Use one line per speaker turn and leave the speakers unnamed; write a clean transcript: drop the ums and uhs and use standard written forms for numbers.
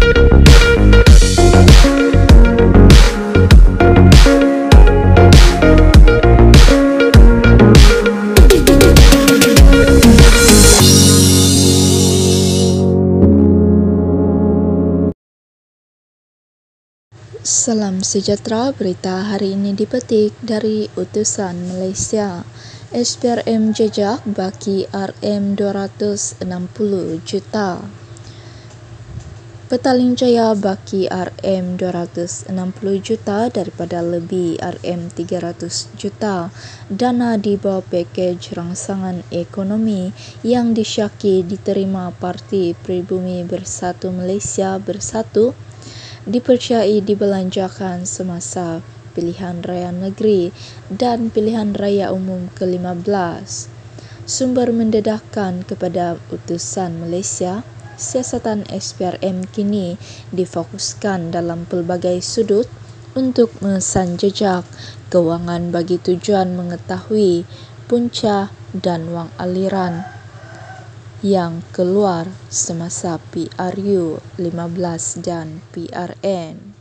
Salam sejahtera, berita hari ini dipetik dari Utusan Malaysia. SPRM jejak baki RM260 juta. Petaling Jaya baki RM260 juta daripada lebih RM300 juta dana di bawah pakej rangsangan ekonomi yang disyaki diterima Parti Pribumi Bersatu Malaysia Bersatu dipercayai dibelanjakan semasa pilihan raya negeri dan pilihan raya umum ke-15. Sumber mendedahkan kepada Utusan Malaysia, siasatan SPRM kini difokuskan dalam pelbagai sudut untuk memesan jejak kewangan bagi tujuan mengetahui punca dan wang aliran yang keluar semasa PRU 15 dan PRN.